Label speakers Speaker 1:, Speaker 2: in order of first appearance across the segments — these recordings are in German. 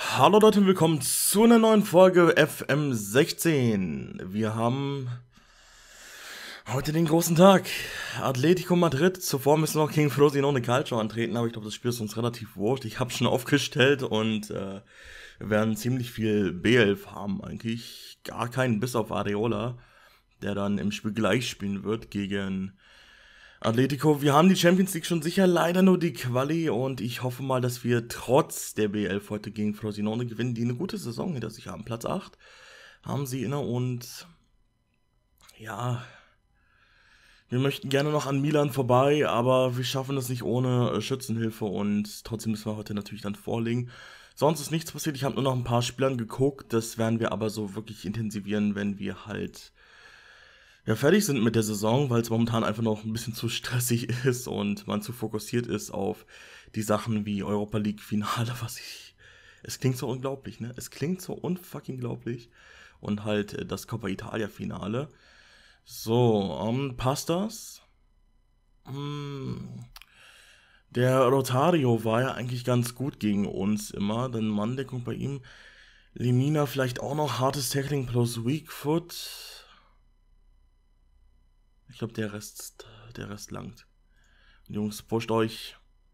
Speaker 1: Hallo Leute, willkommen zu einer neuen Folge FM16. Wir haben heute den großen Tag. Atletico Madrid. Zuvor müssen wir noch gegen Frosinone Calcio antreten, aber ich glaube, das Spiel ist uns relativ wurscht. Ich habe schon aufgestellt und wir werden ziemlich viel B11 haben eigentlich. Gar keinen, bis auf Areola, der dann im Spiel gleich spielen wird gegen Atletico. Wir haben die Champions League schon sicher, leider nur die Quali, und ich hoffe mal, dass wir trotz der B11 heute gegen Frosinone gewinnen, die eine gute Saison hinter sich haben. Platz 8 haben sie inne, und ja, wir möchten gerne noch an Milan vorbei, aber wir schaffen es nicht ohne Schützenhilfe, und trotzdem müssen wir heute natürlich dann vorlegen. Sonst ist nichts passiert, ich habe nur noch ein paar Spielern geguckt, das werden wir aber so wirklich intensivieren, wenn wir halt fertig sind mit der Saison, weil es momentan einfach noch ein bisschen zu stressig ist und man zu fokussiert ist auf die Sachen wie Europa League Finale, es klingt so unglaublich, ne? Es klingt so unfucking glaublich. Und halt das Coppa Italia Finale. So, passt das? Der Rotario war ja eigentlich ganz gut gegen uns immer, denn Manndeckung bei ihm. Lemina vielleicht auch noch, hartes Tackling plus Weak Foot. Ich glaube, der Rest langt. Jungs, pusht euch.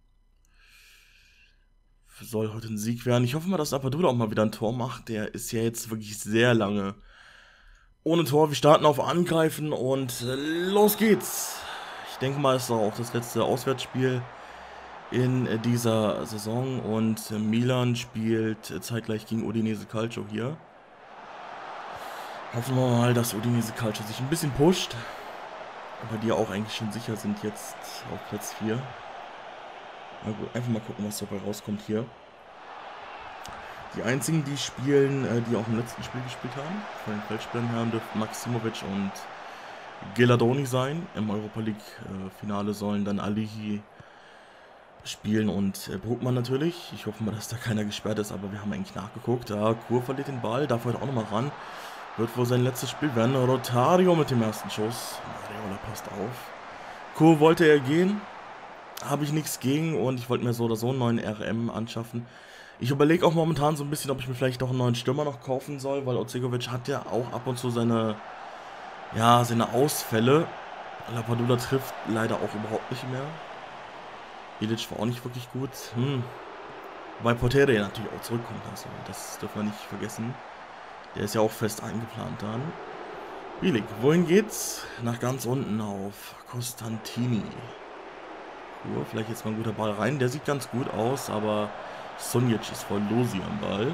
Speaker 1: Soll heute ein Sieg werden. Ich hoffe mal, dass Lapadula auch mal wieder ein Tor macht. Der ist ja jetzt wirklich sehr lange ohne Tor. Wir starten auf Angreifen und los geht's. Ich denke mal, es ist auch das letzte Auswärtsspiel in dieser Saison, und Milan spielt zeitgleich gegen Udinese Calcio hier. Hoffen wir mal, dass Udinese Calcio sich ein bisschen pusht. Aber die auch eigentlich schon sicher sind jetzt auf Platz 4. Na gut, einfach mal gucken, was dabei rauskommt hier. Die einzigen, die spielen, die auch im letzten Spiel gespielt haben, von den Feldspielern her, dürften Maximovic und Geladoni sein. Im Europa League Finale sollen dann Alihi spielen und Brugmann natürlich. Ich hoffe mal, dass da keiner gesperrt ist, aber wir haben eigentlich nachgeguckt. Ja, Kur verliert den Ball, darf heute auch nochmal ran. Wird wohl sein letztes Spiel werden. Rotario mit dem ersten Schuss. Areola passt auf. Kur wollte er gehen. Habe ich nichts gegen, und ich wollte mir so oder so einen neuen RM anschaffen. Ich überlege auch momentan so ein bisschen, ob ich mir vielleicht auch einen neuen Stürmer noch kaufen soll, weil Ozegovic hat ja auch ab und zu seine Ausfälle. Lapadula trifft leider auch überhaupt nicht mehr. Ilic war auch nicht wirklich gut. Weil Potere natürlich auch zurückkommt, also das dürfen wir nicht vergessen. Der ist ja auch fest eingeplant dann. Bielik, wohin geht's? Nach ganz unten auf Costantini. Vielleicht jetzt mal ein guter Ball rein. Der sieht ganz gut aus, aber Sunjic ist voll Losi am Ball.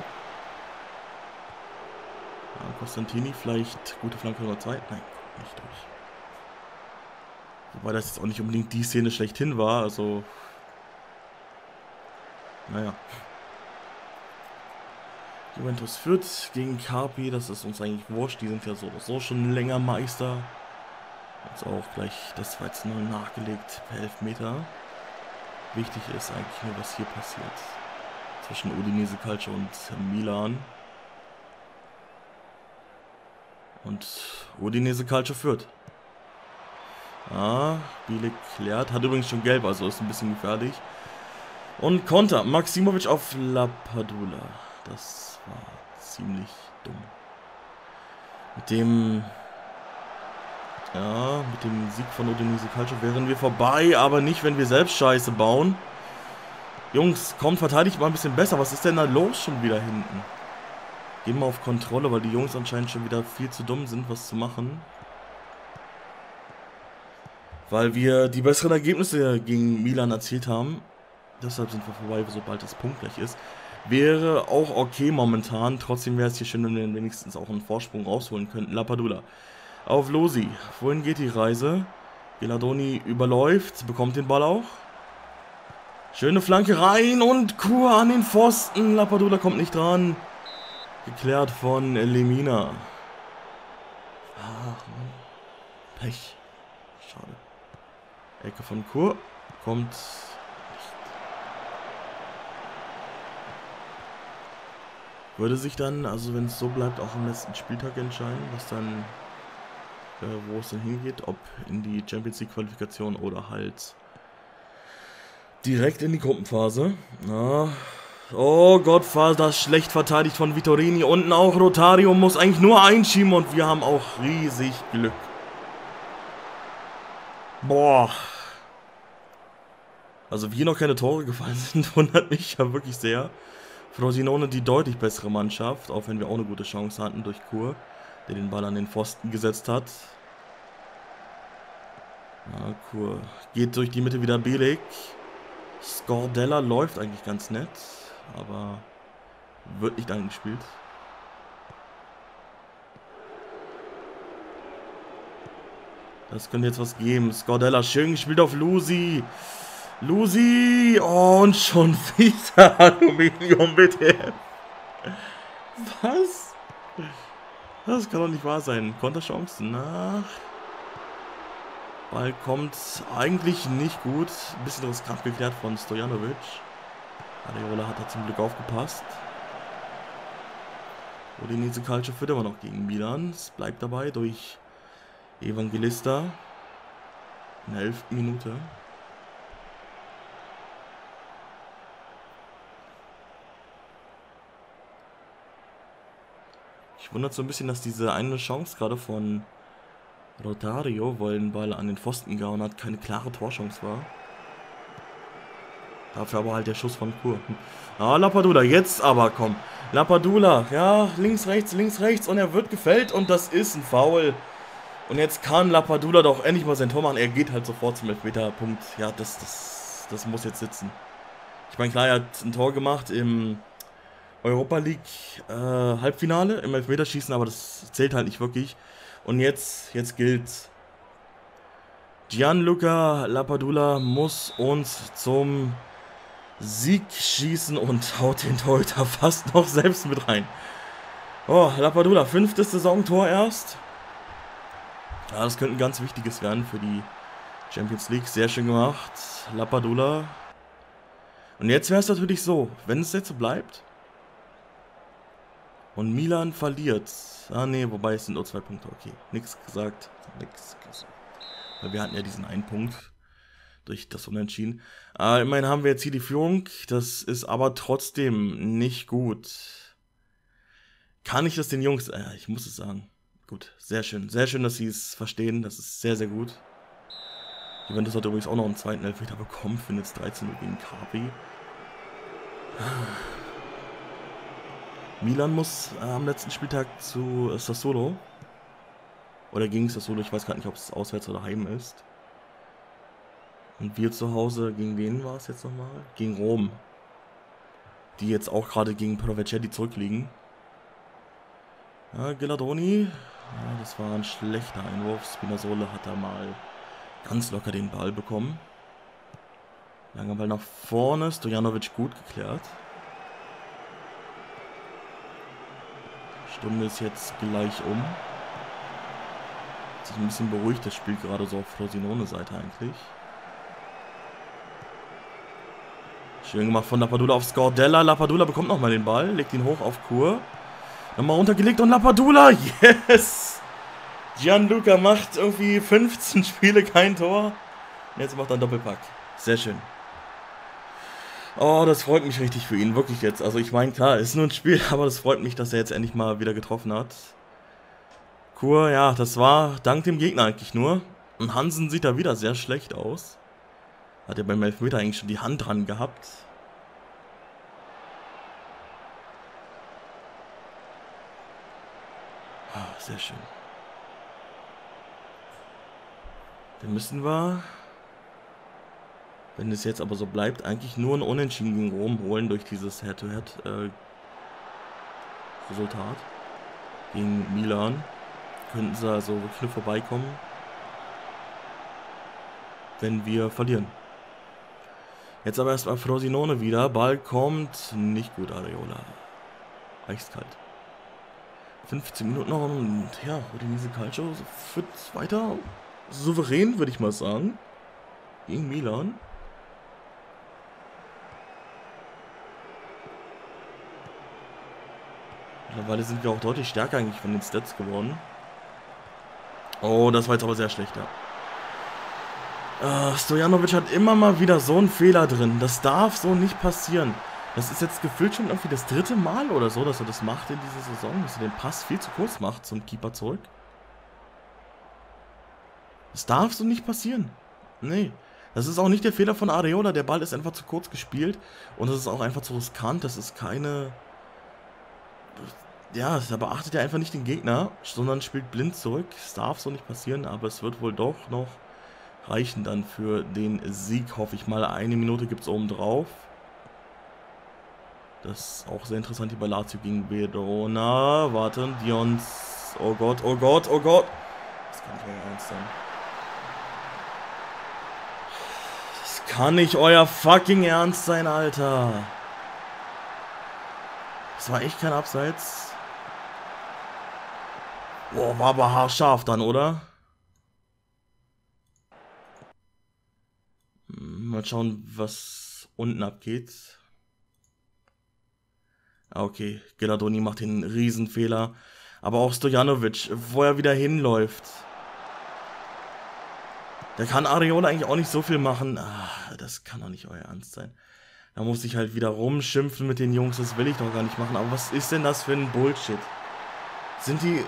Speaker 1: Ja, Costantini vielleicht gute Flanke Nummer 2. Nein, nicht durch. Wobei das jetzt auch nicht unbedingt die Szene schlechthin war, also naja. Juventus führt gegen Carpi, das ist uns eigentlich wurscht, die sind ja so oder so schon länger Meister. Jetzt auch gleich das 2:0 nachgelegt per Elfmeter. Wichtig ist eigentlich nur, was hier passiert. Zwischen Udinese Calcio und Milan. Und Udinese Calcio führt. Bielik klärt. Hat übrigens schon gelb, also ist ein bisschen gefährlich. Und Konter. Maximovic auf Lapadula. Das war ziemlich dumm. Mit dem Sieg von Udinese Calcio wären wir vorbei, aber nicht, wenn wir selbst Scheiße bauen. Jungs, kommt, verteidigt mal ein bisschen besser. Was ist denn da los schon wieder hinten? Gehen wir auf Kontrolle, weil die Jungs anscheinend schon wieder viel zu dumm sind, was zu machen. Weil wir die besseren Ergebnisse gegen Milan erzielt haben. Deshalb sind wir vorbei, sobald das punktgleich ist. Wäre auch okay momentan. Trotzdem wäre es hier schön, wenn wir wenigstens auch einen Vorsprung rausholen könnten. Lapadula auf Losi. Wohin geht die Reise? Geladoni überläuft, bekommt den Ball auch. Schöne Flanke rein und Kur an den Pfosten. Lapadula kommt nicht dran. Geklärt von Lemina. Pech. Schade. Ecke von Kur. Kommt nicht. Würde sich dann, also wenn es so bleibt, auch am letzten Spieltag entscheiden, was dann, wo es dann hingeht, ob in die Champions League Qualifikation oder halt direkt in die Gruppenphase. Oh Gott, war das schlecht verteidigt von Vittorini. Unten auch Rotario muss eigentlich nur einschieben und wir haben auch riesig Glück. Boah. Also wie hier noch keine Tore gefallen sind, wundert mich ja wirklich sehr. Frosinone die deutlich bessere Mannschaft, auch wenn wir auch eine gute Chance hatten durch Kur, der den Ball an den Pfosten gesetzt hat. Ja, Kur geht durch die Mitte wieder Bielik. Scordella läuft eigentlich ganz nett, aber wird nicht angespielt. Das könnte jetzt was geben. Scordella schön gespielt auf Lusi. Lusi! Oh, und schon wieder Aluminium, bitte. Was? Das kann doch nicht wahr sein. Konterchance nach. Ball kommt eigentlich nicht gut. Ein bisschen riskant geklärt von Stojanovic. Areola hat da zum Glück aufgepasst. Udinese Calcio führt immer noch gegen Milan. Es bleibt dabei durch Evangelista. In der 11. Minute. Ich wundert so ein bisschen, dass diese eine Chance gerade von Rotario, wo er den Ball an den Pfosten gehauen hat, keine klare Torchance war. Dafür aber halt der Schuss von Kur. Ah, Lapadula, jetzt aber, komm. Lapadula, ja, links, rechts und er wird gefällt und das ist ein Foul. Und jetzt kann Lapadula doch endlich mal sein Tor machen. Er geht halt sofort zum Elfmeterpunkt. Ja, das muss jetzt sitzen. Ich meine, klar, er hat ein Tor gemacht im Europa League Halbfinale im Elfmeterschießen, aber das zählt halt nicht wirklich. Und jetzt gilt's. Gianluca Lapadula muss uns zum Sieg schießen und haut den Torhüter fast noch selbst mit rein. Oh, Lapadula, 5. Saisontor erst. Ja, das könnte ein ganz wichtiges werden für die Champions League. Sehr schön gemacht, Lapadula. Und jetzt wäre es natürlich so, wenn es jetzt so bleibt und Milan verliert. Ah ne, wobei es sind nur 2 Punkte. Okay, nichts gesagt. Weil wir hatten ja diesen einen Punkt durch das Unentschieden. Immerhin haben wir jetzt hier die Führung. Das ist aber trotzdem nicht gut. Kann ich das den Jungs... ich muss es sagen. Gut, sehr schön. Sehr schön, dass sie es verstehen. Das ist sehr, sehr gut. Juventus hat übrigens auch noch einen zweiten Elfmeter bekommen. Für jetzt 13 gegen Carpi. Milan muss am letzten Spieltag zu Sassuolo. Oder gegen Sassuolo, ich weiß gar nicht, ob es auswärts oder heim ist. Und wir zu Hause, gegen wen war es jetzt nochmal? Gegen Rom. Die jetzt auch gerade gegen Provercelli zurückliegen. Ja, Ghilardoni. Ja, das war ein schlechter Einwurf. Spinazzola hat da mal ganz locker den Ball bekommen. Langer Ball nach vorne. Stojanovic gut geklärt. Stunde ist jetzt gleich um. Hat sich ein bisschen beruhigt, das Spiel gerade so auf Frosinone-Seite eigentlich. Schön gemacht von Lapadula auf Scordella. Lapadula bekommt nochmal den Ball, legt ihn hoch auf Kur. Nochmal runtergelegt und Lapadula, yes! Gianluca macht irgendwie 15 Spiele kein Tor. Und jetzt macht er einen Doppelpack. Sehr schön. Oh, das freut mich richtig für ihn, wirklich jetzt. Also ich meine, klar, ist nur ein Spiel, aber das freut mich, dass er jetzt endlich mal wieder getroffen hat. Kur, ja, das war dank dem Gegner eigentlich nur. Und Hansen sieht da wieder sehr schlecht aus. Hat er beim Elfmeter eigentlich schon die Hand dran gehabt. Oh, sehr schön. Dann müssen wir, wenn es jetzt aber so bleibt, eigentlich nur ein Unentschieden gegen Rom holen durch dieses Head-to-Head-Resultat. Gegen Milan. Könnten sie also wirklich nur vorbeikommen, wenn wir verlieren. Jetzt aber erstmal Frosinone wieder. Ball kommt nicht gut, Areola. Eiskalt. 15 Minuten noch und ja, Udinese Calcio führt weiter souverän, würde ich mal sagen. Gegen Milan. Mittlerweile sind wir auch deutlich stärker eigentlich von den Stats geworden. Oh, das war jetzt aber sehr schlecht, ja. Stojanovic hat immer mal wieder so einen Fehler drin. Das darf so nicht passieren. Das ist jetzt gefühlt schon irgendwie das 3. Mal oder so, dass er das macht in dieser Saison, dass er den Pass viel zu kurz macht zum Keeper zurück. Das darf so nicht passieren. Nee. Das ist auch nicht der Fehler von Areola. Der Ball ist einfach zu kurz gespielt. Und das ist auch einfach zu riskant. Das ist keine... Ja, da beachtet er einfach nicht den Gegner, sondern spielt blind zurück. Das darf so nicht passieren, aber es wird wohl doch noch reichen dann für den Sieg, hoffe ich mal. 1 Minute gibt es oben drauf. Das ist auch sehr interessant hier bei Lazio gegen Verona. Warte, Dions... Oh Gott, oh Gott, oh Gott. Das kann nicht euer Ernst sein. Das kann nicht euer fucking Ernst sein, Alter. Das war echt kein Abseits. Boah, war aber haarscharf dann, oder? Mal schauen, was unten abgeht. Okay, Geladoni macht den Riesenfehler. Aber auch Stojanovic, wo er wieder hinläuft. Da kann Areola eigentlich auch nicht so viel machen. Ah, das kann doch nicht euer Ernst sein. Da muss ich halt wieder rumschimpfen mit den Jungs. Das will ich doch gar nicht machen. Aber was ist denn das für ein Bullshit? Sind die...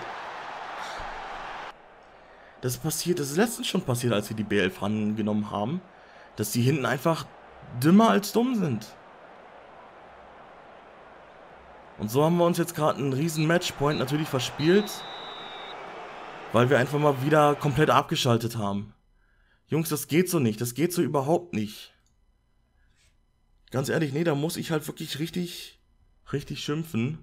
Speaker 1: Das ist letztens schon passiert, als wir die B11 rangenommen haben. Dass die hinten einfach dümmer als dumm sind. Und so haben wir uns jetzt gerade einen riesen Matchpoint natürlich verspielt. Weil wir einfach mal wieder komplett abgeschaltet haben. Jungs, das geht so nicht. Das geht so überhaupt nicht. Ganz ehrlich, nee, da muss ich halt wirklich richtig schimpfen.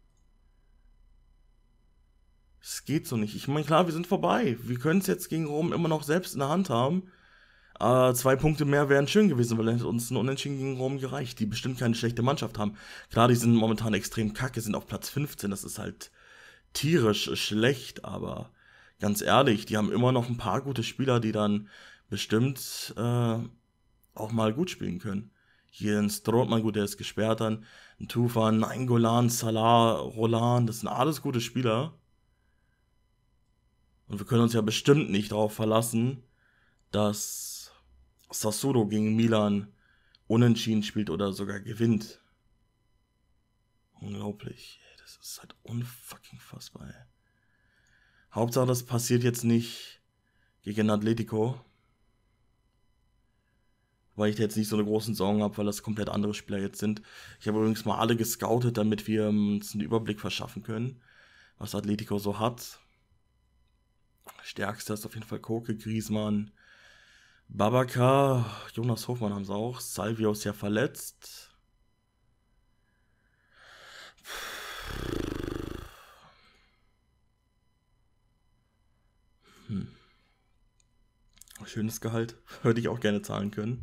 Speaker 1: Es geht so nicht. Ich meine, klar, wir sind vorbei. Wir können es jetzt gegen Rom immer noch selbst in der Hand haben. 2 Punkte mehr wären schön gewesen, weil es uns ein Unentschieden gegen Rom gereicht, die bestimmt keine schlechte Mannschaft haben. Klar, die sind momentan extrem kacke, sind auf Platz 15. Das ist halt tierisch schlecht, aber ganz ehrlich, die haben immer noch ein paar gute Spieler, die dann bestimmt auch mal gut spielen können. Hier ein Strootmann, gut, der ist gesperrt dann. Ein Tufan, ein Golan, Salah, Roland, das sind alles gute Spieler. Und wir können uns ja bestimmt nicht darauf verlassen, dass Sassuolo gegen Milan unentschieden spielt oder sogar gewinnt. Unglaublich. Das ist halt unfucking fassbar. Hauptsache, das passiert jetzt nicht gegen Atletico. Weil ich da jetzt nicht so eine großen Sorgen habe, weil das komplett andere Spieler jetzt sind. Ich habe übrigens mal alle gescoutet, damit wir uns einen Überblick verschaffen können, was Atletico so hat. Stärkster ist auf jeden Fall Koke, Griezmann, Babacar, Jonas Hofmann haben sie auch. Salvio ist ja verletzt. Schönes Gehalt. Würde ich auch gerne zahlen können.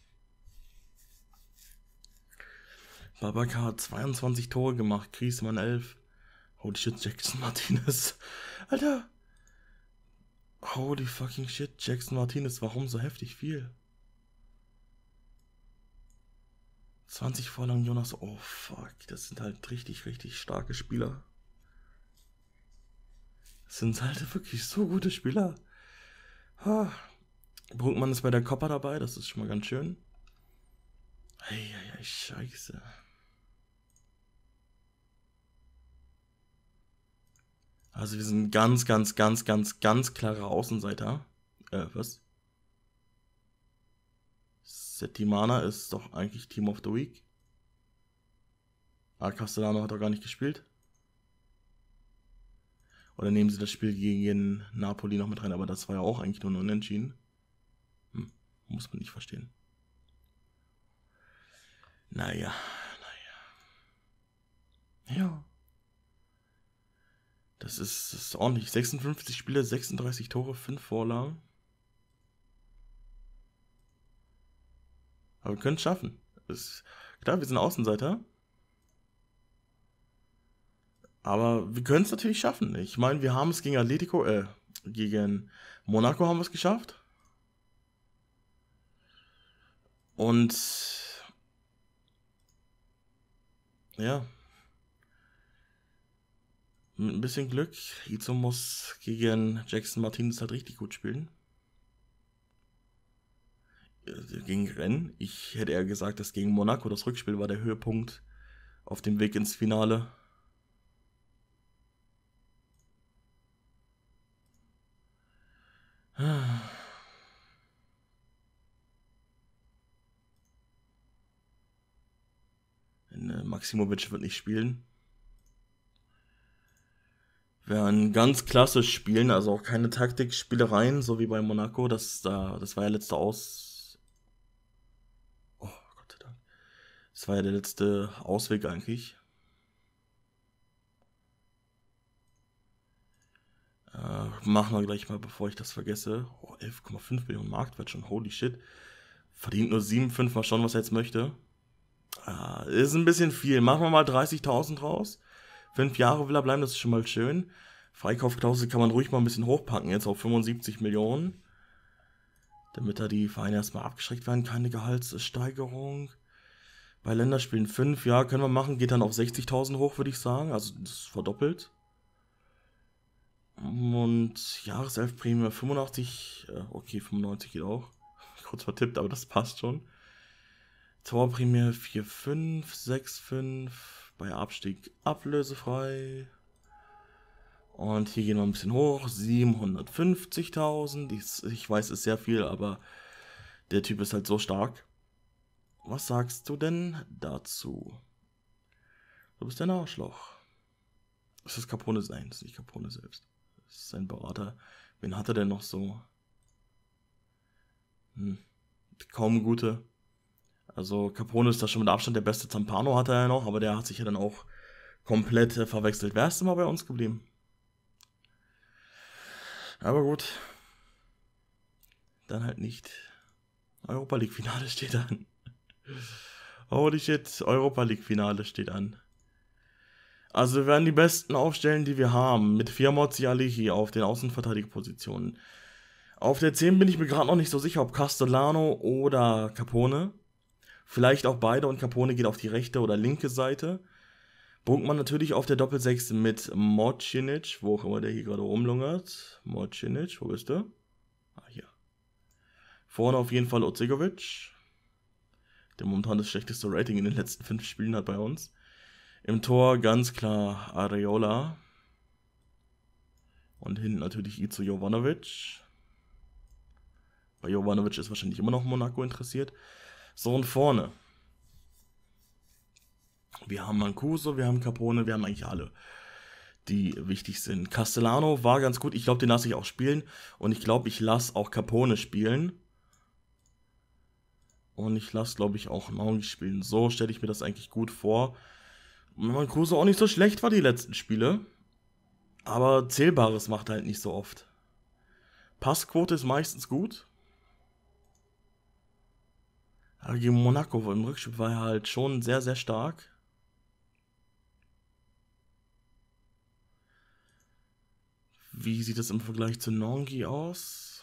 Speaker 1: Babacar hat 22 Tore gemacht, Griezmann 11. Holy shit, Jackson Martinez. Alter. Holy fucking shit, Jackson Martinez, warum so heftig viel? 20 Vorlagen, Jonas. Oh fuck, das sind halt richtig starke Spieler. Das sind halt wirklich so gute Spieler. Brunkmann ist bei der Copa dabei, das ist schon mal ganz schön. Eieiei, scheiße. Also wir sind ganz klare Außenseiter. Was? Settimana ist doch eigentlich Team of the Week. Castellano hat doch gar nicht gespielt. Oder nehmen sie das Spiel gegen Napoli noch mit rein, aber das war ja auch eigentlich nur ein Unentschieden. Muss man nicht verstehen. Naja. Ja. Das ist ordentlich. 56 Spiele, 36 Tore, 5 Vorlagen. Aber wir können es schaffen. Klar, wir sind Außenseiter. Aber wir können es natürlich schaffen. Ich meine, wir haben es gegen Atletico, gegen Monaco haben wir es geschafft. Und ja. Mit ein bisschen Glück. Izzo muss gegen Jackson Martinez halt richtig gut spielen. gegen Rennes. Ich hätte eher gesagt, dass gegen Monaco das Rückspiel war der Höhepunkt auf dem Weg ins Finale. Maximovic wird nicht spielen. Wir werden ganz klassisch spielen, also auch keine Taktikspielereien, so wie bei Monaco. Das war ja letzte Oh Gott sei Dank. Das war ja der letzte Ausweg eigentlich. Machen wir gleich mal, bevor ich das vergesse. 11,5 Millionen Marktwert schon, holy shit. Verdient nur 7,5, mal schauen, was er jetzt möchte. Ist ein bisschen viel. Machen wir mal 30.000 raus. 5 Jahre will er bleiben, das ist schon mal schön. Freikaufklausel kann man ruhig mal ein bisschen hochpacken, jetzt auf 75 Millionen. Damit da die Vereine erstmal abgeschreckt werden. Keine Gehaltssteigerung. Bei Länderspielen 5, ja, können wir machen. Geht dann auf 60.000 hoch, würde ich sagen. Also das ist verdoppelt. Und Jahreselfprämie 85. Okay, 95 geht auch. Kurz vertippt, aber das passt schon. Torprämie 4,5, 6,5. Bei Abstieg ablösefrei. Und hier gehen wir ein bisschen hoch. 750.000. Ich weiß, ist sehr viel, aber der Typ ist halt so stark. Was sagst du denn dazu? Du bist ein Arschloch. Ist das Capone? Nein, das ist nicht Capone selbst. Das ist sein Berater. Wen hat er denn noch so? Kaum gute. Also Capone ist da schon mit Abstand der beste. Zampano hat er ja noch, aber der hat sich ja dann auch komplett verwechselt. Wer ist denn mal bei uns geblieben? Aber gut. Dann halt nicht. Europa League Finale steht an. Holy shit, Europa League Finale steht an. Also wir werden die Besten aufstellen, die wir haben. Mit Fiamozzi Alihi auf den Außenverteidigerpositionen. Auf der 10 bin ich mir gerade noch nicht so sicher, ob Castellano oder Capone. Vielleicht auch beide und Capone geht auf die rechte oder linke Seite. Brunkmann natürlich auf der Doppel-6 mit Mocinic, wo auch immer der hier gerade rumlungert. Mocinic, wo bist du? Hier. Vorne auf jeden Fall Ozegovic, der momentan das schlechteste Rating in den letzten 5 Spielen hat bei uns. Im Tor ganz klar Areola. Und hinten natürlich Izo Jovanovic. Bei Jovanovic ist wahrscheinlich immer noch Monaco interessiert. So, und vorne. Wir haben Mancuso, wir haben Capone, wir haben eigentlich alle, die wichtig sind. Castellano war ganz gut, ich glaube, den lasse ich auch spielen. Und ich glaube, ich lasse auch Capone spielen. Und ich lasse, glaube ich, auch Naui spielen. So stelle ich mir das eigentlich gut vor. Und Mancuso auch nicht so schlecht war die letzten Spiele. Aber Zählbares macht halt nicht so oft. Passquote ist meistens gut. Aber gegen Monaco im Rückspiel war er halt schon sehr, sehr stark. Wie sieht es im Vergleich zu Nongi aus?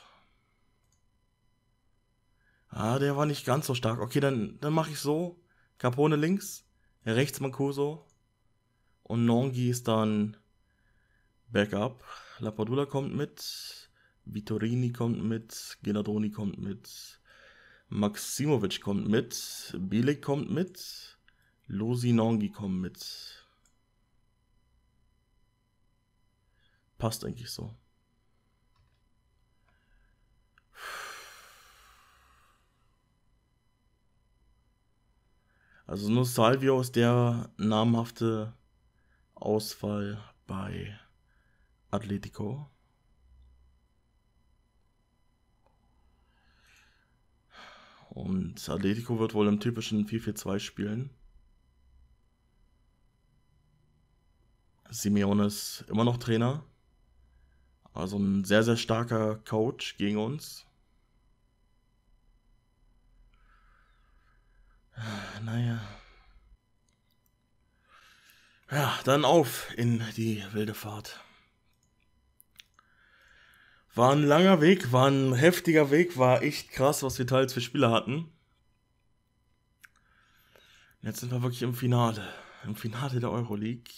Speaker 1: Der war nicht ganz so stark. Okay, dann mache ich so. Capone links, rechts Mancuso. Und Nongi ist dann Backup. Lapadula kommt mit. Vittorini kommt mit. Genadoni kommt mit. Maximovic kommt mit. Bielik kommt mit. Losi Nongi kommt mit. Passt eigentlich so. Also nur Salvio ist der namhafte Ausfall bei Atletico. Und Atletico wird wohl im typischen 4-4-2 spielen. Simeone ist immer noch Trainer. Also ein sehr, sehr starker Coach gegen uns. Naja. Ja, dann auf in die wilde Fahrt. War ein langer Weg, war ein heftiger Weg, war echt krass, was wir teils für Spieler hatten. Jetzt sind wir wirklich im Finale der Euroleague.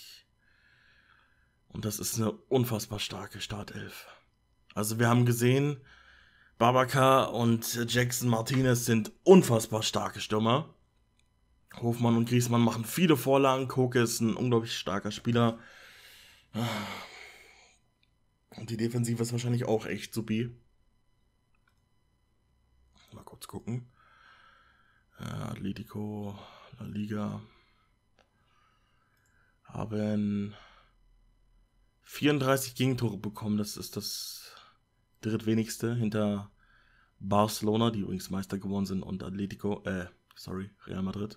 Speaker 1: Und das ist eine unfassbar starke Startelf. Also wir haben gesehen, Babacar und Jackson Martinez sind unfassbar starke Stürmer. Hofmann und Griezmann machen viele Vorlagen. Koke ist ein unglaublich starker Spieler. Und die Defensive ist wahrscheinlich auch echt supi. Mal kurz gucken. Atletico, La Liga haben 34 Gegentore bekommen. Das ist das drittwenigste hinter Barcelona, die übrigens Meister geworden sind, und Real Madrid.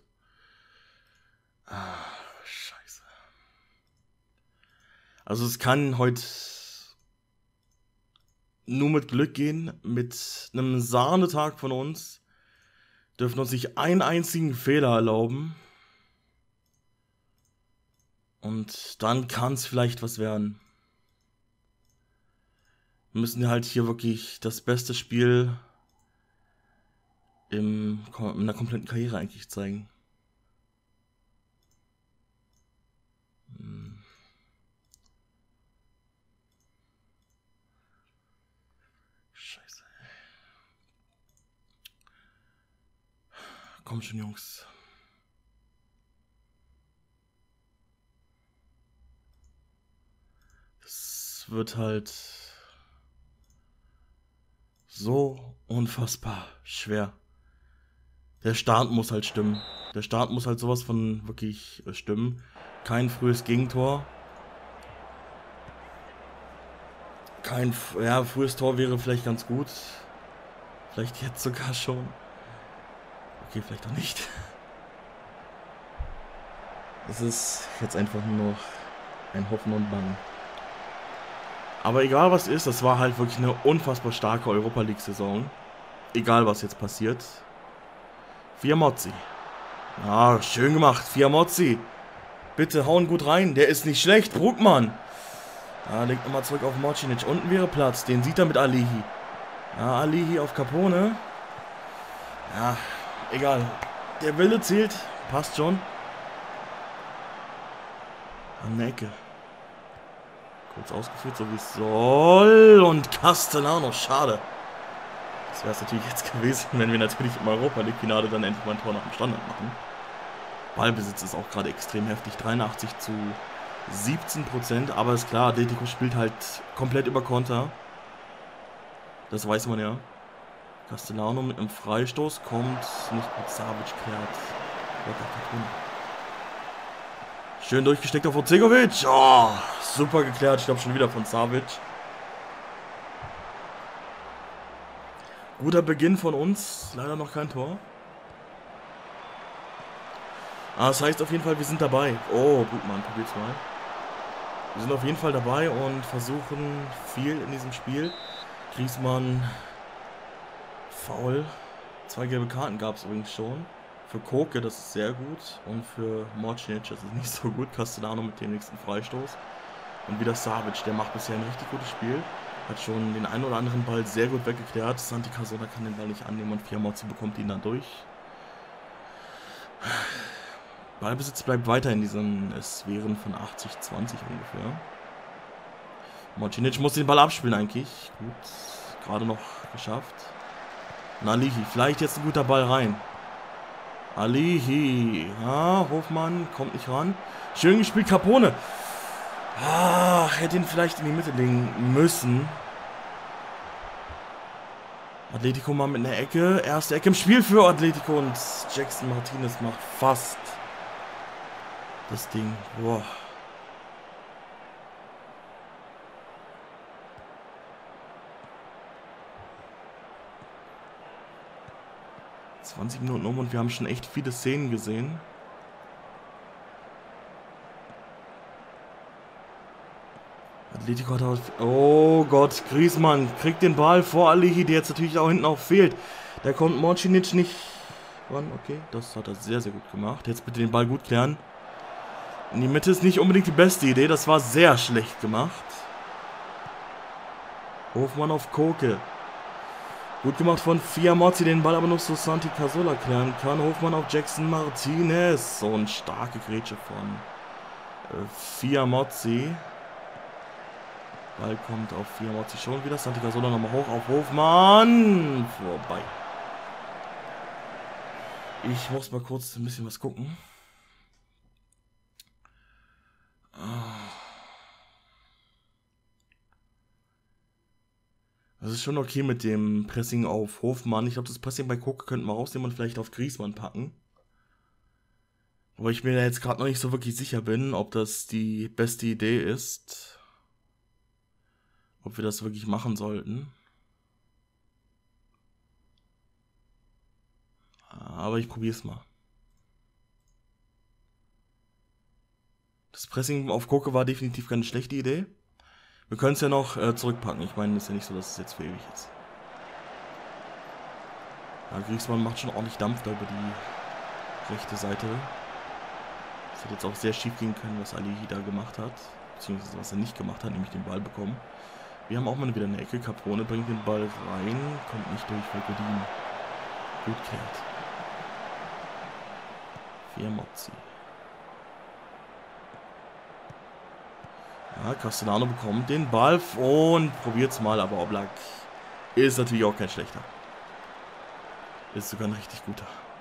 Speaker 1: Scheiße. Also es kann heute nur mit Glück gehen. Mit einem Sahnetag von uns dürfen uns nicht einen einzigen Fehler erlauben. Und dann kann es vielleicht was werden. Wir müssen halt hier wirklich das beste Spiel in der kompletten Karriere eigentlich zeigen. Scheiße. Komm schon, Jungs. Es wird halt so unfassbar schwer. Der Start muss halt stimmen. Der Start muss halt sowas von wirklich stimmen. Kein frühes Gegentor. Frühes Tor wäre vielleicht ganz gut. Vielleicht jetzt sogar schon. Okay, vielleicht auch nicht. Es ist jetzt einfach nur noch ein Hoffen und Bangen. Aber egal was ist, das war halt wirklich eine unfassbar starke Europa League-Saison. Egal was jetzt passiert. Fiamozzi. Ja, schön gemacht, Fiamozzi. Bitte hauen gut rein, der ist nicht schlecht. Brugmann. Ja, legt nochmal zurück auf Mocinic. Unten wäre Platz, den sieht er mit Alihi. Ja, Alihi auf Capone. Ja, egal. Der Wille zählt, passt schon. An der Ecke. Kurz ausgeführt, so wie es soll. Und Castellano, schade. Das wäre es natürlich jetzt gewesen, wenn wir natürlich im Europa League-Finale dann endlich mal ein Tor nach dem Standard machen. Ballbesitz ist auch gerade extrem heftig, 83:17%, aber ist klar, Atletico spielt halt komplett über Konter. Das weiß man ja. Castellano mit einem Freistoß kommt nicht gut, Savic klärt. Schön durchgesteckt auf Ocegovic. Oh, super geklärt, ich glaube schon wieder von Savic. Guter Beginn von uns, leider noch kein Tor. Das heißt auf jeden Fall, wir sind dabei. Oh, Brugmann, probiert's mal. Wir sind auf jeden Fall dabei und versuchen viel in diesem Spiel. Griezmann, Foul. 2 gelbe Karten gab es übrigens schon. Für Koke, das ist sehr gut. Und für Mocinic, das ist nicht so gut. Castellano mit dem nächsten Freistoß. Und wieder Savic, der macht bisher ein richtig gutes Spiel. Hat schon den einen oder anderen Ball sehr gut weggeklärt. Santi Cazorla kann den Ball nicht annehmen und Fiamozzi bekommt ihn dann durch. Ballbesitz bleibt weiter in diesen Sphären von 80-20 ungefähr. Mocinic muss den Ball abspielen eigentlich. Gut, gerade noch geschafft. Und Alihi, vielleicht jetzt ein guter Ball rein. Alihi, ja, Hofmann kommt nicht ran. Schön gespielt, Capone. Hätte ihn vielleicht in die Mitte legen müssen. Atletico mal mit einer Ecke. Erste Ecke im Spiel für Atletico und Jackson Martinez macht fast das Ding. Boah. Minuten um und wir haben schon echt viele Szenen gesehen. Atletico hat auch... Oh Gott, Griezmann kriegt den Ball vor Alihi, der jetzt natürlich auch hinten auch fehlt. Da kommt Mocinic nicht ran. Okay, das hat er sehr, sehr gut gemacht. Jetzt bitte den Ball gut klären. In die Mitte ist nicht unbedingt die beste Idee. Das war sehr schlecht gemacht. Hofmann auf Koke. Gut gemacht von Fiamozzi, den Ball aber noch so Santi Cazorla klären kann. Hofmann auf Jackson Martinez. So eine starke Grätsche von Fiamozzi. Ball kommt auf Fiamozzi schon wieder. Santi Cazorla nochmal hoch auf Hofmann. Vorbei. Ich muss mal kurz ein bisschen was gucken. Das ist schon okay mit dem Pressing auf Hofmann. Ich glaube, das Pressing bei Koke könnten wir rausnehmen und vielleicht auf Griezmann packen. Aber ich mir da jetzt gerade noch nicht so wirklich sicher bin, ob das die beste Idee ist. Ob wir das wirklich machen sollten. Aber ich probiere es mal. Das Pressing auf Koke war definitiv keine schlechte Idee. Wir können es ja noch zurückpacken. Ich meine, es ist ja nicht so, dass es jetzt für ewig ist. Ja, Griezmann macht schon ordentlich Dampf da über die rechte Seite. Das hätte jetzt auch sehr schief gehen können, was Ali da gemacht hat. Beziehungsweise was er nicht gemacht hat, nämlich den Ball bekommen. Wir haben auch mal wieder eine Ecke. Caprone bringt den Ball rein. Kommt nicht durch, weil Godin gut kehrt. Fiamozzi. Ja, Castellano bekommt den Ball und probiert es mal, aber Oblak ist natürlich auch kein schlechter. Ist sogar ein richtig guter.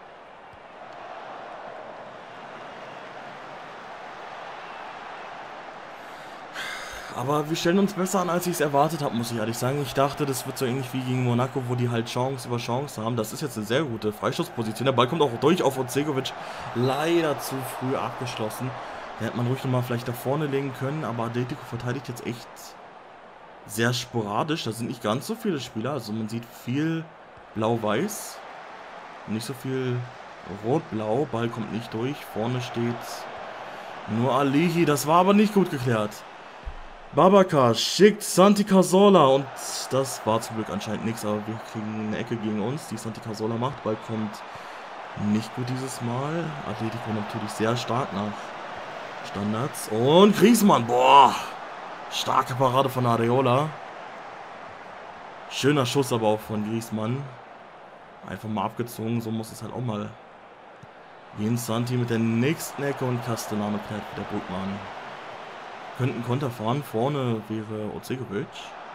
Speaker 1: Aber wir stellen uns besser an, als ich es erwartet habe, muss ich ehrlich sagen. Ich dachte, das wird so ähnlich wie gegen Monaco, wo die halt Chance über Chance haben. Das ist jetzt eine sehr gute Freistoßposition. Der Ball kommt auch durch auf Ocegovic. Leider zu früh abgeschlossen. Da hätte man ruhig nochmal vielleicht da vorne legen können. Aber Atletico verteidigt jetzt echt sehr sporadisch. Da sind nicht ganz so viele Spieler. Also man sieht viel Blau-Weiß. Nicht so viel Rot-Blau. Ball kommt nicht durch. Vorne steht nur Alihi. Das war aber nicht gut geklärt. Babacar schickt Santi Cazorla und das war zum Glück anscheinend nichts, aber wir kriegen eine Ecke gegen uns, die Santi Cazorla macht. Ball kommt nicht gut dieses Mal. Atletico natürlich sehr stark nach Standards. Und Griezmann, boah, starke Parade von Areola. Schöner Schuss aber auch von Griezmann. Einfach mal abgezogen, so muss es halt auch mal gehen. Santi mit der nächsten Ecke und Castellano klärt wieder Brückmann. Könnten Konter fahren. Vorne wäre Ocegovic.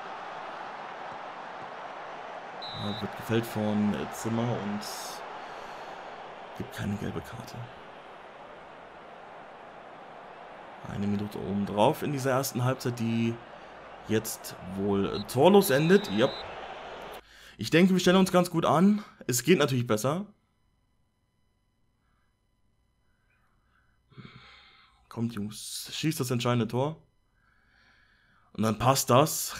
Speaker 1: Ja, wird gefällt von Zimmer und gibt keine gelbe Karte. Eine Minute oben drauf in dieser ersten Halbzeit, die jetzt wohl torlos endet. Ja. Ich denke, wir stellen uns ganz gut an. Es geht natürlich besser. Kommt, Jungs. Schießt das entscheidende Tor. Und dann passt das.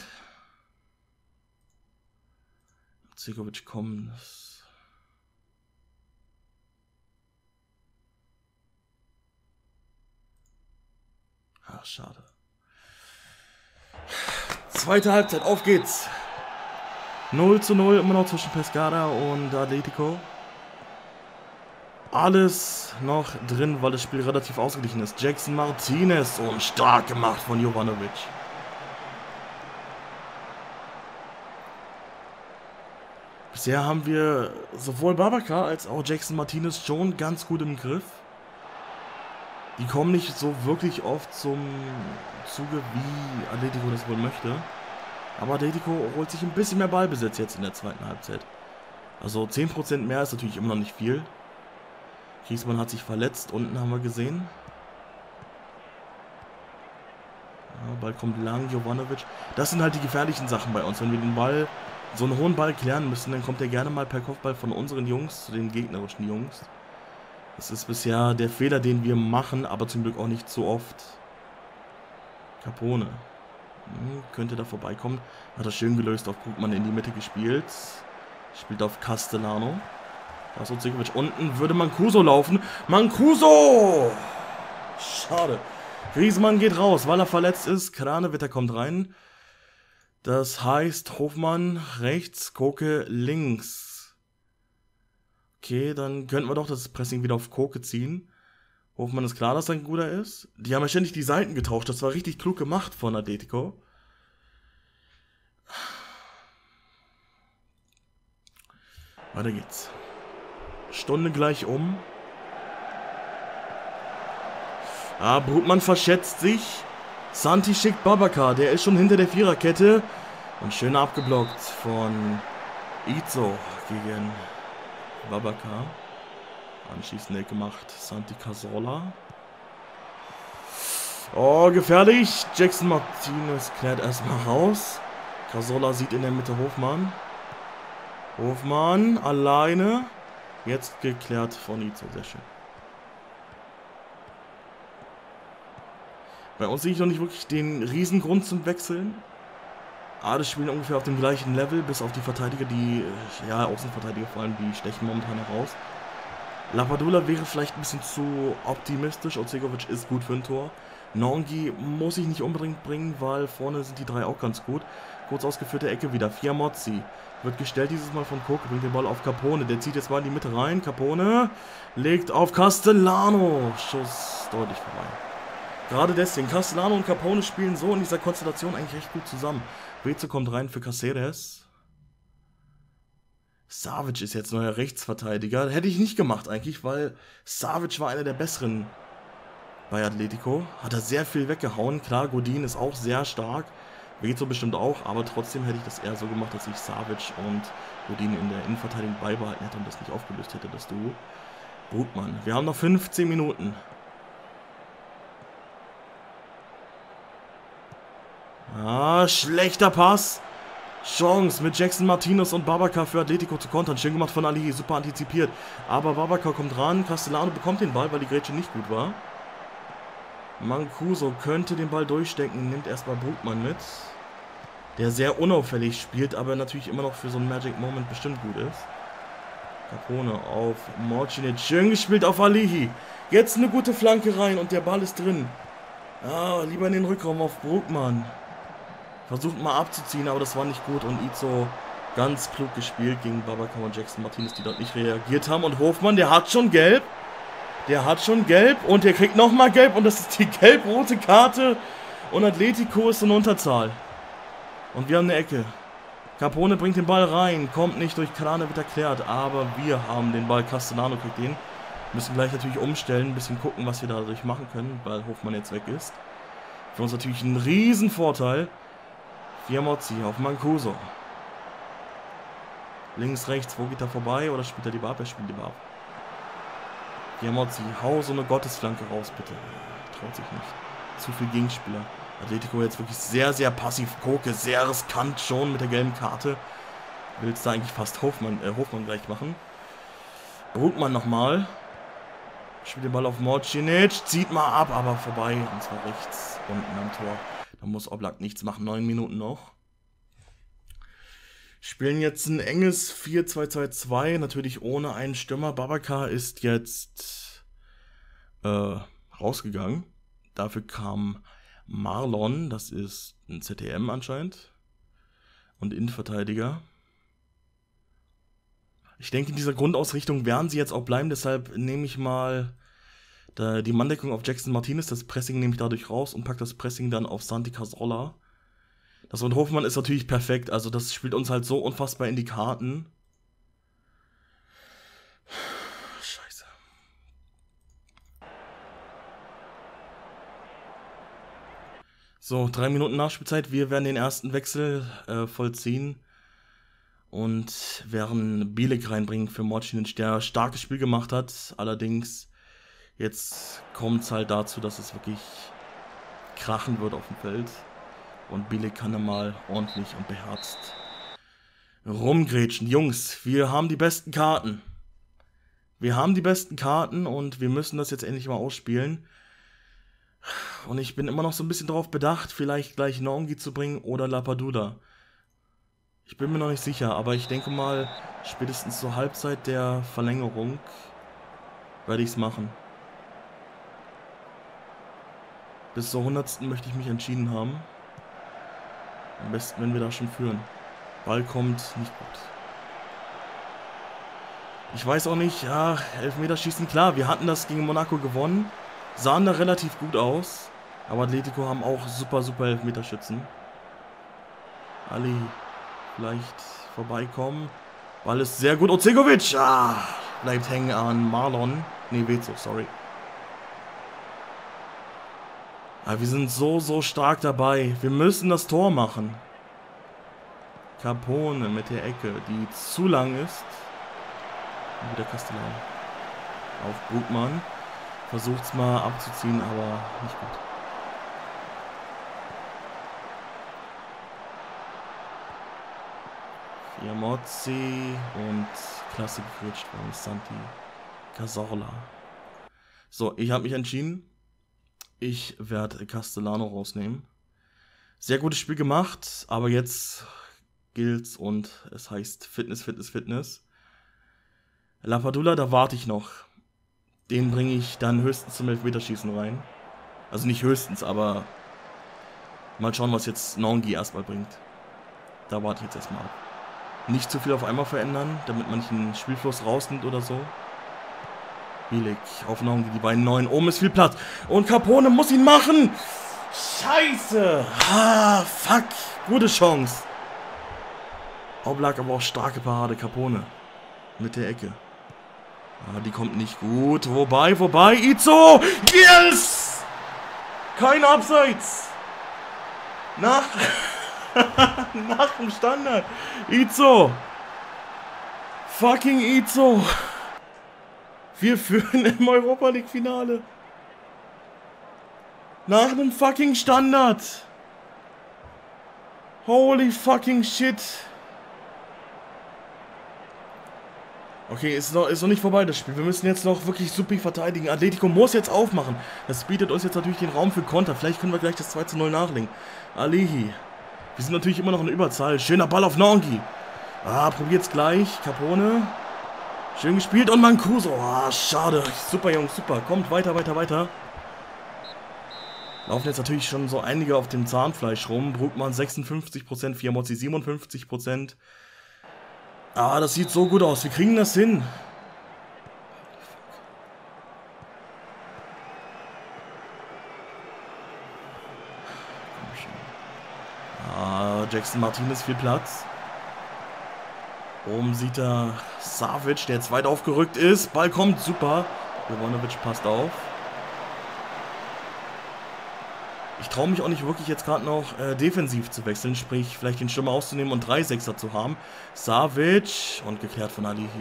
Speaker 1: Ocegovic kommt. Ach, schade. Zweite Halbzeit, auf geht's. 0:0 immer noch zwischen Pescara und Atletico. Alles noch drin, weil das Spiel relativ ausgeglichen ist. Jackson Martinez und stark gemacht von Jovanovic. Bisher haben wir sowohl Babacar als auch Jackson Martinez schon ganz gut im Griff. Die kommen nicht so wirklich oft zum Zuge, wie Atletico das wohl möchte. Aber Atletico holt sich ein bisschen mehr Ballbesitz jetzt in der zweiten Halbzeit. Also 10% mehr ist natürlich immer noch nicht viel. Griezmann hat sich verletzt, unten haben wir gesehen. Ja, Ball kommt lang, Jovanovic. Das sind halt die gefährlichen Sachen bei uns. Wenn wir den Ball, so einen hohen Ball klären müssen, dann kommt der gerne mal per Kopfball von unseren Jungs zu den gegnerischen Jungs. Das ist bisher der Fehler, den wir machen, aber zum Glück auch nicht so oft. Caprone. Könnte da vorbeikommen. Hat er schön gelöst, auf Brugmann in die Mitte gespielt. Spielt auf Castellano. Da ist Ocegovic unten. Würde Mancuso laufen. Mancuso! Schade. Griezmann geht raus, weil er verletzt ist. Kranewitter kommt rein. Das heißt, Hofmann rechts, Koke links. Okay, dann könnten wir doch das Pressing wieder auf Koke ziehen. Hofmann ist klar, dass er ein guter ist. Die haben ja ständig die Seiten getauscht. Das war richtig klug gemacht von Atletico. Weiter geht's. Stunde gleich um. Ah, Brugmann verschätzt sich. Santi schickt Babacar, der ist schon hinter der Viererkette. Und schön abgeblockt von Izzo gegen Babacar. Anschließend Ecke macht Santi Cazorla. Oh, gefährlich. Jackson Martinez klärt erstmal raus. Cazorla sieht in der Mitte Hofmann. Hofmann alleine. Jetzt geklärt von Izzo, sehr schön. Bei uns sehe ich noch nicht wirklich den Riesengrund zum Wechseln. Alle spielen ungefähr auf dem gleichen Level, bis auf die Verteidiger, die, ja, Außenverteidiger vor allem, die stechen momentan heraus. Lapadula wäre vielleicht ein bisschen zu optimistisch. Ozegovic ist gut für ein Tor. Nongi muss ich nicht unbedingt bringen, weil vorne sind die drei auch ganz gut. Kurz ausgeführte Ecke wieder. Fiamozzi wird gestellt dieses Mal von Cook, bringt den Ball auf Capone. Der zieht jetzt mal in die Mitte rein. Capone legt auf Castellano. Schuss deutlich vorbei. Gerade deswegen, Castellano und Capone spielen so in dieser Konstellation eigentlich recht gut zusammen. Bezo kommt rein für Caceres. Savic ist jetzt neuer Rechtsverteidiger. Hätte ich nicht gemacht eigentlich, weil Savic war einer der besseren bei Atletico. Hat er sehr viel weggehauen. Klar, Godin ist auch sehr stark. Bezo bestimmt auch, aber trotzdem hätte ich das eher so gemacht, dass ich Savic und Godin in der Innenverteidigung beibehalten hätte und das nicht aufgelöst hätte, das Duo. Brugmann. Wir haben noch 15 Minuten. Ah, schlechter Pass. Chance mit Jackson Martinez und Babacar für Atletico zu kontern. Schön gemacht von Ali, super antizipiert. Aber Babacar kommt ran, Castellano bekommt den Ball, weil die Grätsche nicht gut war. Mancuso könnte den Ball durchstecken, nimmt erstmal Brugmann mit. Der sehr unauffällig spielt, aber natürlich immer noch für so einen Magic Moment bestimmt gut ist. Capone auf Morcinic, schön gespielt auf Alihi. Jetzt eine gute Flanke rein und der Ball ist drin. Ah, lieber in den Rückraum auf Brugmann. Versucht mal abzuziehen, aber das war nicht gut. Und Izzo ganz klug gespielt gegen Babacar und Jackson Martinez, die dort nicht reagiert haben. Und Hofmann, der hat schon gelb. Der hat schon gelb und der kriegt nochmal gelb. Und das ist die gelb-rote Karte. Und Atletico ist in Unterzahl. Und wir haben eine Ecke. Capone bringt den Ball rein. Kommt nicht durch Krane, wird erklärt. Aber wir haben den Ball. Castellano kriegt den. Müssen gleich natürlich umstellen. Ein bisschen gucken, was wir dadurch machen können, weil Hofmann jetzt weg ist. Für uns natürlich ein Riesenvorteil. Fiamozzi auf Mancuso. Links, rechts, wo geht er vorbei? Oder spielt er lieber ab? Er spielt lieber ab. Fiamozzi, hau so eine Gottesflanke raus, bitte. Traut sich nicht. Zu viel Gegenspieler. Atletico jetzt wirklich sehr, sehr passiv. Koke, sehr riskant schon mit der gelben Karte. Will es da eigentlich fast Hofmann gleich machen. Brugmann nochmal. Spielt den Ball auf Morcinic. Zieht mal ab, aber vorbei. Und zwar rechts unten am Tor. Da muss Oblak nichts machen. 9 Minuten noch. Spielen jetzt ein enges 4-2-2-2. Natürlich ohne einen Stürmer. Babacar ist jetzt rausgegangen. Dafür kam Marlon. Das ist ein ZTM anscheinend. Und Innenverteidiger. Ich denke, in dieser Grundausrichtung werden sie jetzt auch bleiben. Deshalb nehme ich mal die Manndeckung auf Jackson Martinez. Das Pressing nehme ich dadurch raus und packe das Pressing dann auf Santi Cazorla. Das von Hofmann ist natürlich perfekt. Also das spielt uns halt so unfassbar in die Karten. Scheiße. So, 3 Minuten Nachspielzeit. Wir werden den ersten Wechsel vollziehen. Und werden Bielik reinbringen für Morcinic, der ein starkes Spiel gemacht hat. Allerdings, jetzt kommt es halt dazu, dass es wirklich krachen wird auf dem Feld. Und Bielik kann dann mal ordentlich und beherzt rumgrätschen. Jungs, wir haben die besten Karten. Wir haben die besten Karten und wir müssen das jetzt endlich mal ausspielen. Und ich bin immer noch so ein bisschen darauf bedacht, vielleicht gleich Nongi zu bringen oder Lapadula. Ich bin mir noch nicht sicher, aber ich denke mal, spätestens zur Halbzeit der Verlängerung werde ich es machen. Bis zur 100. möchte ich mich entschieden haben. Am besten, wenn wir da schon führen. Ball kommt nicht gut. Ich weiß auch nicht, ja, Elfmeterschießen, klar, wir hatten das gegen Monaco gewonnen. Sahen da relativ gut aus. Aber Atletico haben auch super, super Elfmeterschützen. Ali. Vielleicht vorbeikommen. Ball ist sehr gut. Ozegovic! Ah, bleibt hängen an Marlon. Ne, Bezo, sorry. Aber wir sind so stark dabei. Wir müssen das Tor machen. Capone mit der Ecke, die zu lang ist. Und wieder Castellano. Auf Brugmann. Versucht's mal abzuziehen, aber nicht gut. Fiamozzi und klasse gequetscht von Santi Cazorla. So, ich habe mich entschieden. Ich werde Castellano rausnehmen. Sehr gutes Spiel gemacht, aber jetzt gilt's und es heißt Fitness, Fitness, Fitness. Lapadula, da warte ich noch. Den bringe ich dann höchstens zum Elfmeterschießen rein. Also nicht höchstens, aber mal schauen, was jetzt Nongi erstmal bringt. Da warte ich jetzt erstmal ab. Nicht zu viel auf einmal verändern, damit man nicht den Spielfluss rausnimmt oder so. Bielik auf Nongi, die beiden Neuen. Oben ist viel Platz. Und Capone muss ihn machen. Scheiße. Ah, fuck. Gute Chance. Oblak aber auch starke Parade. Capone. Mit der Ecke. Ah, die kommt nicht gut. Wobei. Izzo. Yes. Kein Abseits. Nach dem Standard. Izzo. Fucking Izzo. Wir führen im Europa League Finale. Nach einem fucking Standard. Holy fucking shit. Okay, ist noch nicht vorbei das Spiel. Wir müssen jetzt noch wirklich super verteidigen. Atletico muss jetzt aufmachen. Das bietet uns jetzt natürlich den Raum für Konter. Vielleicht können wir gleich das 2:0 nachlegen. Alehi. Wir sind natürlich immer noch in Überzahl. Schöner Ball auf Nongi. Ah, probiert's gleich. Capone. Schön gespielt und Mancuso. Ah, schade. Super, Jungs, super. Kommt weiter. Laufen jetzt natürlich schon so einige auf dem Zahnfleisch rum. Brugmann 56%, Fiamozzi 57%. Ah, das sieht so gut aus. Wir kriegen das hin. Ah, Jackson Martinez viel Platz. Oben sieht er Savic, der jetzt weit aufgerückt ist. Ball kommt, super. Jovanovic passt auf. Ich traue mich auch nicht wirklich jetzt gerade noch defensiv zu wechseln, sprich vielleicht den Stürmer auszunehmen und 3 Sechser zu haben. Savic und geklärt von Alihi.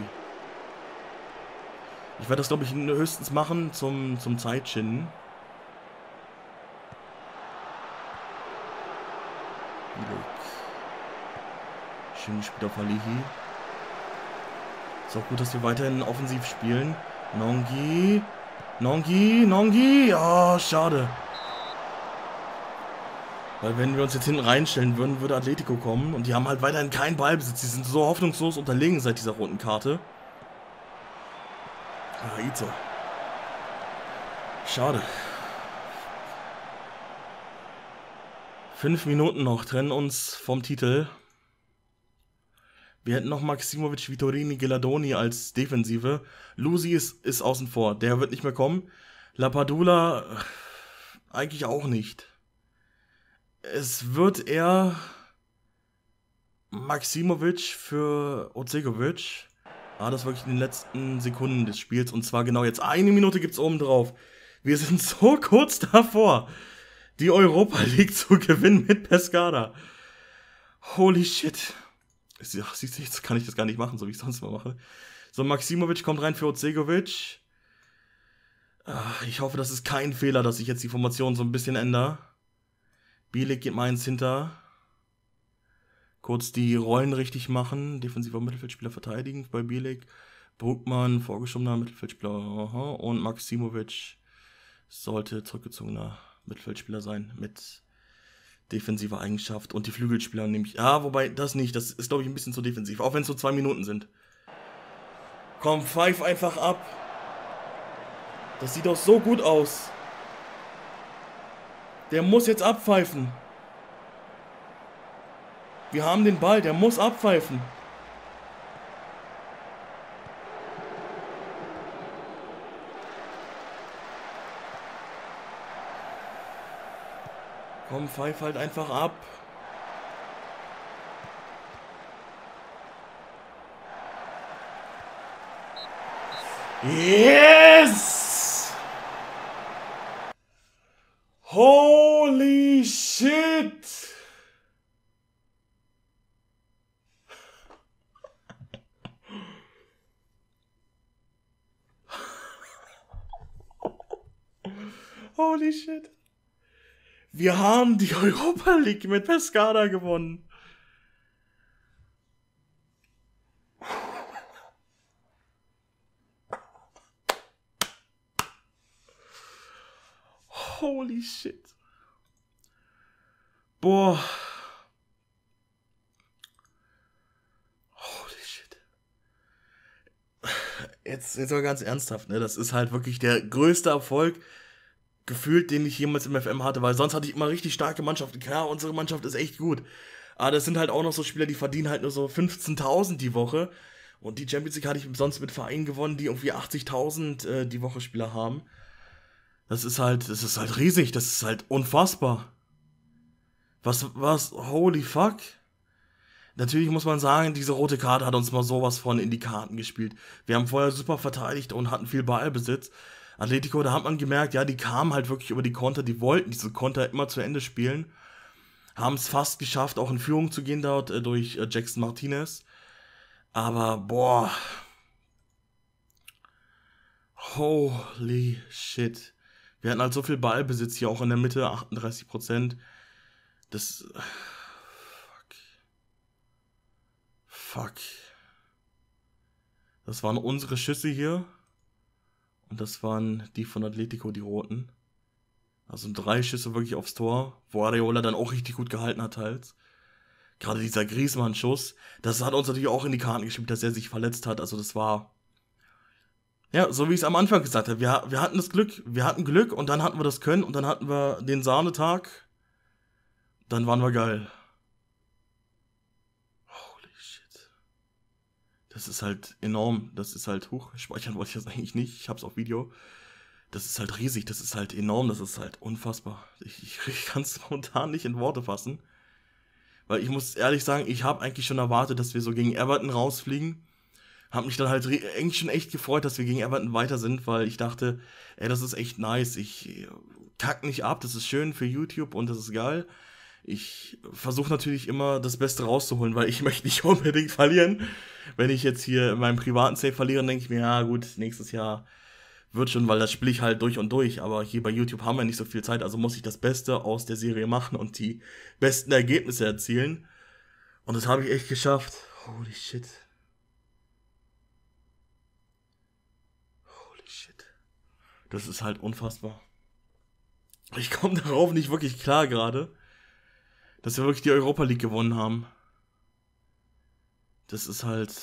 Speaker 1: Ich werde das, glaube ich, höchstens machen zum Zeitschinden. Schön gespielt auf Alihi. Ist auch gut, dass wir weiterhin offensiv spielen. Nongi. Oh, schade. Weil wenn wir uns jetzt hinten reinstellen würden, würde Atletico kommen. Und die haben halt weiterhin keinen Ballbesitz. Die sind so hoffnungslos unterlegen seit dieser roten Karte. Ah, Izzo. Schade. 5 Minuten noch trennen uns vom Titel. Wir hätten noch Maximovic, Vittorini, Geladoni als Defensive. Lusi ist außen vor. Der wird nicht mehr kommen. Lapadula eigentlich auch nicht. Es wird eher Maximovic für Ozegovic. Ah, das wirklich in den letzten Sekunden des Spiels. Und zwar genau jetzt. 1 Minute gibt es oben drauf. Wir sind so kurz davor, die Europa League zu gewinnen mit Pescara. Holy shit. Siehst du, jetzt kann ich das gar nicht machen, so wie ich es sonst mal mache. So, Maximovic kommt rein für Ozegovic. Ich hoffe, das ist kein Fehler, dass ich jetzt die Formation so ein bisschen ändere. Bielik geht mal ins Hinter. Kurz die Rollen richtig machen. Defensiver Mittelfeldspieler verteidigen bei Bielik. Brugmann, vorgeschobener Mittelfeldspieler. Und Maximovic sollte zurückgezogener Mittelfeldspieler sein mit defensive Eigenschaft und die Flügelspieler nämlich. Ja, wobei das nicht. Das ist, glaube ich, ein bisschen zu defensiv. Auch wenn es so 2 Minuten sind. Komm, pfeif einfach ab. Das sieht doch so gut aus. Der muss jetzt abpfeifen. Wir haben den Ball. Der muss abpfeifen. Komm, pfeif halt einfach ab. Yes! Ho! Holy shit. Wir haben die Europa League mit Pescara gewonnen. Holy shit. Boah. Holy shit. Jetzt mal ganz ernsthaft, ne? Das ist halt wirklich der größte Erfolg, gefühlt, den ich jemals im FM hatte, weil sonst hatte ich immer richtig starke Mannschaften. Klar, unsere Mannschaft ist echt gut. Aber das sind halt auch noch so Spieler, die verdienen halt nur so 15.000 die Woche. Und die Champions League hatte ich sonst mit Vereinen gewonnen, die irgendwie 80.000 die Woche Spieler haben. Das ist halt riesig, das ist halt unfassbar. Was, holy fuck. Natürlich muss man sagen, diese rote Karte hat uns mal sowas von in die Karten gespielt. Wir haben vorher super verteidigt und hatten viel Ballbesitz. Atletico, da hat man gemerkt, ja, die kamen halt wirklich über die Konter, die wollten diese Konter immer zu Ende spielen. Haben es fast geschafft, auch in Führung zu gehen dort durch Jackson Martinez. Aber, boah. Holy shit. Wir hatten halt so viel Ballbesitz hier auch in der Mitte, 38%. Das... Fuck. Das waren unsere Schüsse hier. Und das waren die von Atletico, die roten. Also 3 Schüsse wirklich aufs Tor, wo Areola dann auch richtig gut gehalten hat teils. Gerade dieser Griezmann-Schuss, das hat uns natürlich auch in die Karten gespielt, dass er sich verletzt hat. Also das war... Ja, so wie ich es am Anfang gesagt habe, wir hatten das Glück, wir hatten Glück und dann hatten wir das Können und dann hatten wir den Sahnetag. Dann waren wir geil. Das ist halt enorm, das ist halt, speichern wollte ich das eigentlich nicht, ich hab's auf Video. Das ist halt riesig, das ist halt enorm, das ist halt unfassbar. Ich kann es momentan nicht in Worte fassen. Weil ich muss ehrlich sagen, ich habe eigentlich schon erwartet, dass wir so gegen Everton rausfliegen. Hab mich dann halt eigentlich schon echt gefreut, dass wir gegen Everton weiter sind, weil ich dachte, ey, das ist echt nice, ich kack nicht ab, das ist schön für YouTube und das ist geil. Ich versuche natürlich immer das Beste rauszuholen, weil ich möchte nicht unbedingt verlieren. Wenn ich jetzt hier in meinem privaten Save verliere, denke ich mir, ja gut, nächstes Jahr wird schon, weil das spiele ich halt durch und durch. Aber hier bei YouTube haben wir nicht so viel Zeit, also muss ich das Beste aus der Serie machen und die besten Ergebnisse erzielen. Und das habe ich echt geschafft. Holy shit. Holy shit. Das ist halt unfassbar. Ich komme darauf nicht wirklich klar gerade, dass wir wirklich die Europa League gewonnen haben. Das ist halt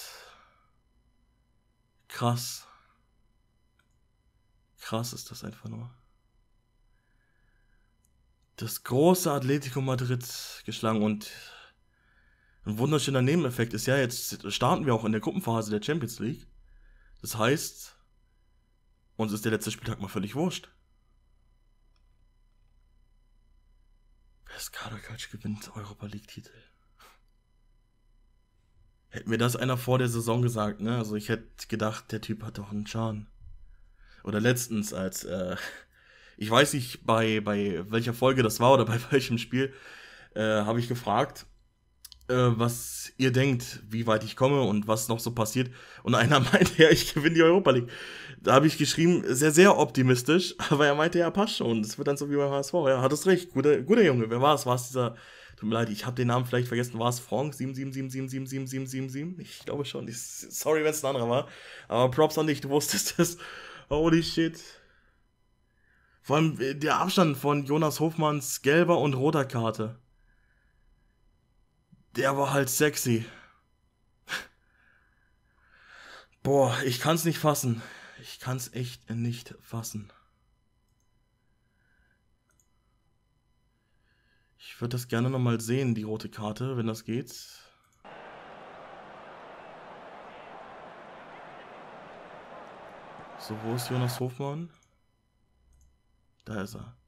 Speaker 1: krass. Krass ist das einfach nur. Das große Atletico Madrid geschlagen und ein wunderschöner Nebeneffekt ist ja, jetzt starten wir auch in der Gruppenphase der Champions League. Das heißt, uns ist der letzte Spieltag mal völlig wurscht. Pescara gewinnt Europa League-Titel. Hätte mir das einer vor der Saison gesagt, ne? Also ich hätte gedacht, der Typ hat doch einen Charme. Oder letztens, als, ich weiß nicht, bei welcher Folge das war oder bei welchem Spiel, habe ich gefragt, was ihr denkt, wie weit ich komme und was noch so passiert. Und einer meinte, ja, ich gewinne die Europa League. Da habe ich geschrieben, sehr, sehr optimistisch, aber er meinte, ja, passt schon. Das wird dann so wie beim HSV. Ja, hattest recht, guter Junge. Wer war es? War es dieser, tut mir leid, ich habe den Namen vielleicht vergessen, war es Frank 777777777? Ich glaube schon. Sorry, wenn es ein anderer war. Aber Props an dich, du wusstest es. Holy shit. Vor allem der Abstand von Jonas Hofmanns gelber und roter Karte. Der war halt sexy. Boah, ich kann's nicht fassen. Ich kann's echt nicht fassen. Ich würde das gerne nochmal sehen, die rote Karte, wenn das geht. So, wo ist Jonas Hofmann? Da ist er.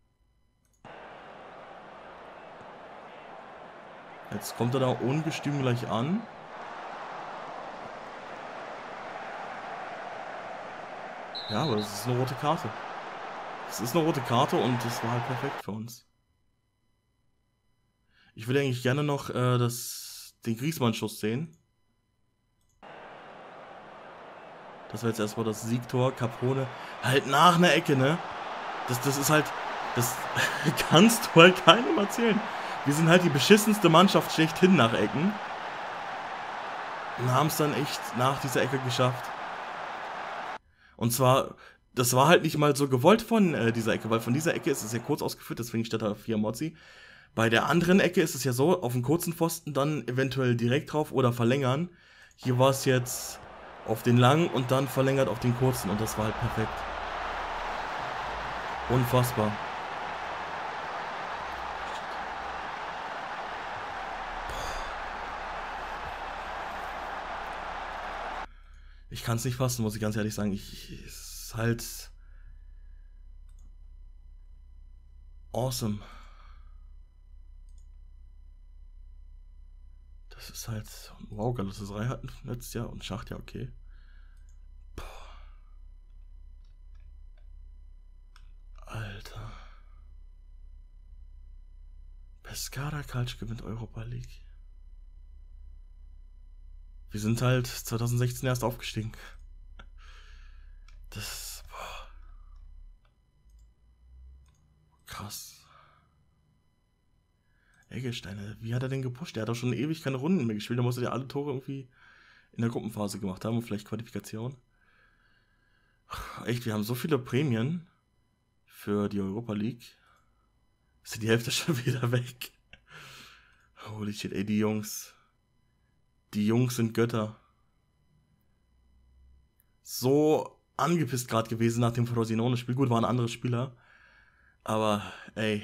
Speaker 1: Jetzt kommt er da ungestüm gleich an. Ja, aber das ist eine rote Karte. Es ist eine rote Karte und das war halt perfekt für uns. Ich würde eigentlich gerne noch den Griezmann-Schuss sehen. Das war jetzt erstmal das Siegtor. Caprone. Halt nach einer Ecke, ne? Das ist halt... Das kannst du halt keinem erzählen. Wir sind halt die beschissenste Mannschaft schlechthin nach Ecken. Und haben es dann echt nach dieser Ecke geschafft. Und zwar, das war halt nicht mal so gewollt von dieser Ecke, weil von dieser Ecke ist es ja kurz ausgeführt, deswegen steht da 4 Mozzi. Bei der anderen Ecke ist es ja so, auf dem kurzen Pfosten dann eventuell direkt drauf oder verlängern. Hier war es jetzt auf den langen und dann verlängert auf den kurzen und das war halt perfekt. Unfassbar. Ich kann es nicht fassen, muss ich ganz ehrlich sagen. Es ist halt awesome. Das ist halt, wow, Galatasaray hat letztes Jahr und Schacht, ja, okay. Puh. Alter. Pescara Calcio gewinnt Europa League. Wir sind halt 2016 erst aufgestiegen. Das, boah. Krass. Eggesteine, wie hat er denn gepusht? Der hat doch schon ewig keine Runden mehr gespielt. Da musste der alle Tore irgendwie in der Gruppenphase gemacht haben und vielleicht Qualifikation. Echt, wir haben so viele Prämien für die Europa League. Ist die Hälfte schon wieder weg. Holy shit, ey, die Jungs. Die Jungs sind Götter. So angepisst gerade gewesen nach dem Frosinone-Spiel. Gut, waren andere Spieler. Aber, ey.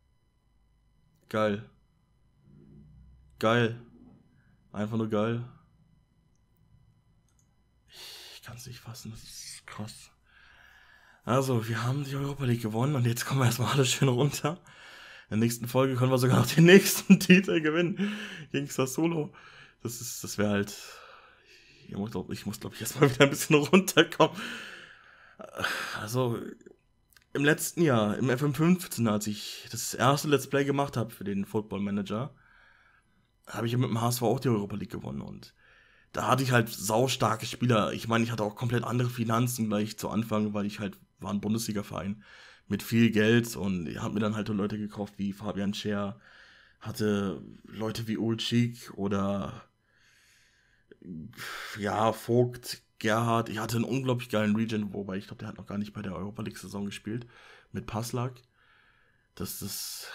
Speaker 1: Geil. Geil. Einfach nur geil. Ich kann es nicht fassen, das ist krass. Also, wir haben die Europa League gewonnen und jetzt kommen wir erstmal alle schön runter. In der nächsten Folge können wir sogar noch den nächsten Titel gewinnen. Gegen Sassuolo. Das wäre halt. Ich muss, glaube ich, erstmal wieder ein bisschen runterkommen. Also, im letzten Jahr, im FM15, als ich das erste Let's Play gemacht habe für den Football Manager, habe ich ja mit dem HSV auch die Europa League gewonnen und da hatte ich halt saustarke Spieler. Ich meine, ich hatte auch komplett andere Finanzen gleich zu Anfang, weil ich halt war ein Bundesliga-Verein mit viel Geld und habe mir dann halt Leute gekauft wie Fabian Scher, hatte Leute wie Ulcik oder ja, Vogt, Gerhard. Ich hatte einen unglaublich geilen Regen, wobei ich glaube, der hat noch gar nicht bei der Europa League-Saison gespielt, mit Passlack. Das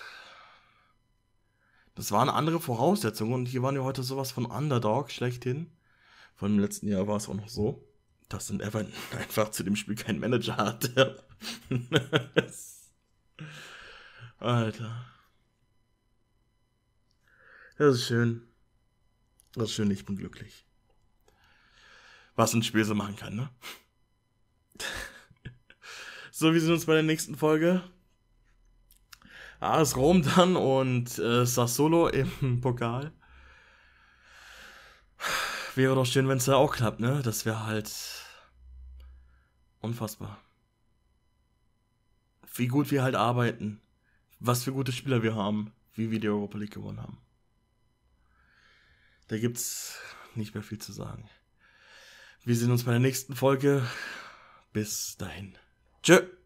Speaker 1: waren andere Voraussetzungen und hier waren ja heute sowas von Underdog schlechthin. Von dem letzten Jahr war es auch noch so, dass ein Everton einfach zu dem Spiel keinen Manager hatte. Alter. Das ist schön. Das ist schön, ich bin glücklich. Was ein Spiel so machen kann, ne? So, wir sehen uns bei der nächsten Folge. AS Rom dann und Sassuolo im Pokal. Wäre doch schön, wenn es da auch klappt, ne? Das wäre halt unfassbar. Wie gut wir halt arbeiten. Was für gute Spieler wir haben. Wie wir die Europa League gewonnen haben. Da gibt's nicht mehr viel zu sagen. Wir sehen uns bei der nächsten Folge. Bis dahin. Tschö.